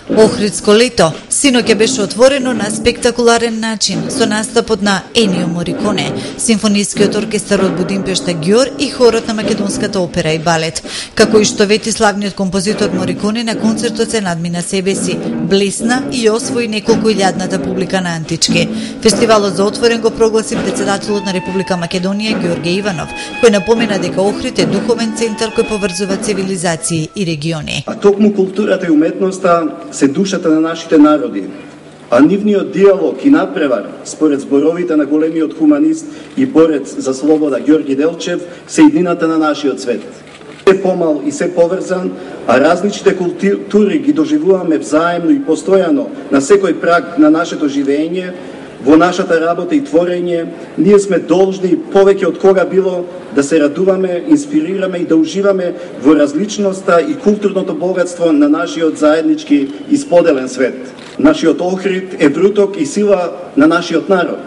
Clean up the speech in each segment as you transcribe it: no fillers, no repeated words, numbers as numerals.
Охридско лето синоќа беше отворено на спектакуларен начин со настапот на Енио Мориконе, симфонискиот оркестар од Будимпешта ѓор и хорот на Македонската опера и балет. Како и што вети славниот композитор Мориконе, на концертот се надмина себе си, блесна и освои неколку илјадната публика на Античке. Фестивалот за отворен го прогласи председателот на Република Македонија Ѓорге Иванов, кој напомена дека Охрид е духовен центар кој поврзува цивилизации и региони. А токму културата и уметноста се душата на нашите народи, а нивниот диалог и напревар, според зборовите на големиот хуманист и борец за слобода Ѓорги Делчев, се иднината на нашиот свет. Се помал и се поврзан, а различните култури ги доживуваме взаемно и постојано на секој праг на нашето живење, во нашата работа и творење. Ние сме должни повеќе од кога било да се радуваме, инспирираме и да уживаме во различноста и културното богатство на нашиот заеднички и споделен свет. Нашиот Охрид е вруток и сила на нашиот народ.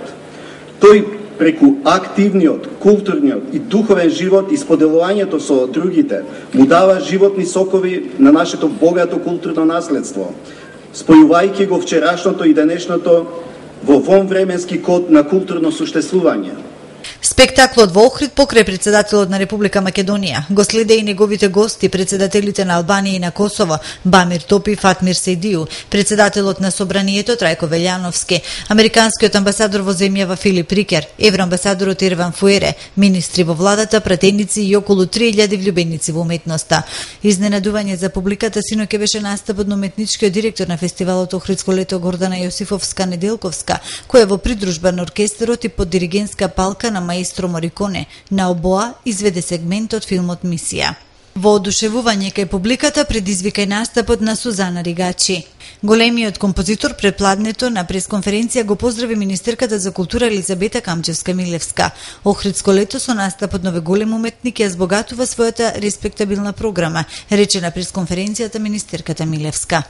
Тој преку активниот, културниот и духовен живот и споделувањето со другите му дава животни сокови на нашето богато културно наследство, спојувајќи го вчерашното и денешното во вонвременски код на културно суштествување. Спектаклот во Охрид покрај председателот на Република Македонија го следе и неговите гости, председателите на Албанија и на Косово, Бамир Топи и Фатмир Сейдију, председателот на Собранието Трајко Велјановски, американскиот амбасадор во земјава Филип Рикер, евроамбасадорот Ирван Фуере, министри во владата, пратеници и околу 3000 влюбеници во уметноста. Изненадување за публиката синоќа беше настапот на уметничкиот директор на фестивалот Охридско лето Гордана Јосифовска-Неделковска, која во придружба на оркестерот и под диригентска палка на маестро Мориконе на обоа изведе сегмент од филмот Мисија. Во одушевување кај публиката предизвика и настапот на Сузана Ригачи. Големиот композитор пред пладнето на пресконференција го поздрави министерката за култура Елизабета Камчевска-Милевска. Охридско лето со настапот на голем уметник ја збогатува својата респектабилна програма, рече на пресконференцијата министерката Милевска.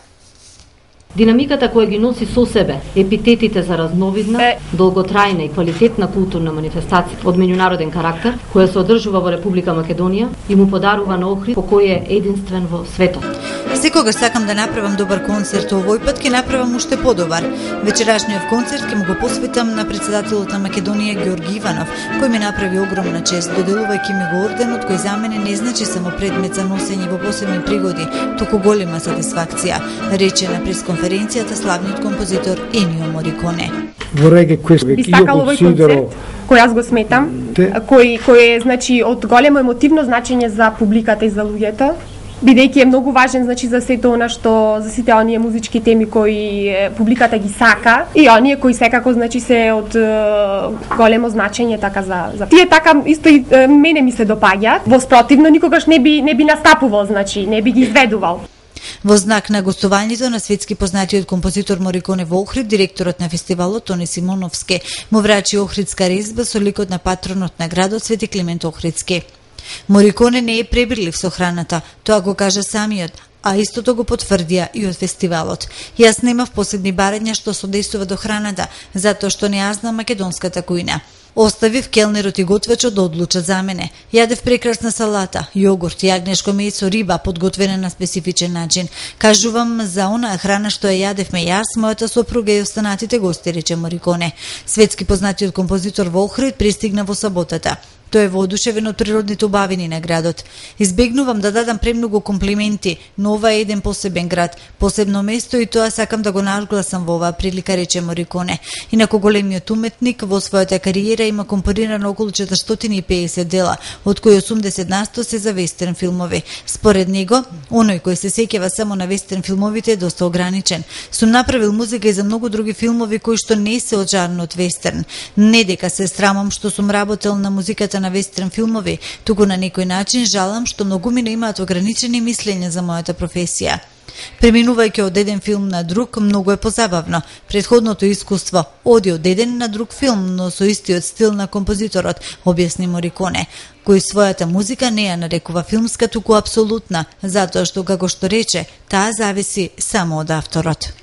Динамиката која ги носи со себе епитетите за разновидна, долготрајна и квалитетна културна манифестација од меѓународен карактер, која се одржува во Република Македонија и му подарува на Охрид по кој е единствен во светот. Секогаш сакам да направам добар концерт, овој пат ќе направам уште подобар. Вечерашниот концерт ќе му го посветам на председателот на Македонија Ѓорги Иванов, кој ми направи огромна чест, доделувајќи ми го орденот кој за мене не значи само предмет за носење во посебни пригоди, туку голема сатисфакција, рече на пресконференцијата славниот композитор Енио Мориконе. Би сакал овој концерт, кој аз го сметам, кој е значи од големо емотивно значење за публиката и за луѓето, бидејќи е многу важен значи за сето она што за сите оние музички теми кои публиката ги сака и оние кои секако значи се од големо значење така за тие така исто и мене ми се допаѓа. Во спротивно никогаш не би настапувал, значи не би ги изведувал. Во знак на гостувањето на светски познатиот композитор Мориконе во Охрид, директорот на фестивалот Тони Симоновски му врачи охридска резба со ликот на патронот на градот Свети Климент Охридски. Мориконе не е пребирлив со храната, тоа го кажа самиот, а истото го потврдија и од фестивалот. Јас немав посебни барања што содействува до храната, затоа што не ја знам македонската кујна. Оставив келнерот и готвачот да одлучат за мене. Јадев прекрасна салата, јогурт, јагнешко месо, риба подготвена на специфичен начин. Кажувам за онаа храна што ја јадевме јас, мојата сопруга и останатите гости, рече Мориконе. Светски познатиот композитор во Охрид пристигна во саботата. Тој е воодушевен од природните убавини на градот. Избегнувам да дадам премногу комплименти, но ова е еден посебен град, посебно место и тоа сакам да го надгласам во оваа прилика, рече Мориконе. Инаку големиот уметник во својата кариера има компонирано околу 450 дела, од кои 80% се за вестерн филмови. Според него, оној кој се сеќава само на вестерн филмовите е доста ограничен. Сум направил музика и за многу други филмови кои што не се од жанрот вестерн. Не дека се срамам што сум работел на музиката на вестерн филмови, туку на некој начин жалам што многумина имаат ограничени мислења за мојата професија. Преминувајќи од еден филм на друг, многу е позабавно. Претходното искуство оди од еден на друг филм, но со истиот стил на композиторот, објасни Мориконе, кој својата музика не ја нарекува филмска, туку апсолутна, затоа што, како што рече, таа зависи само од авторот.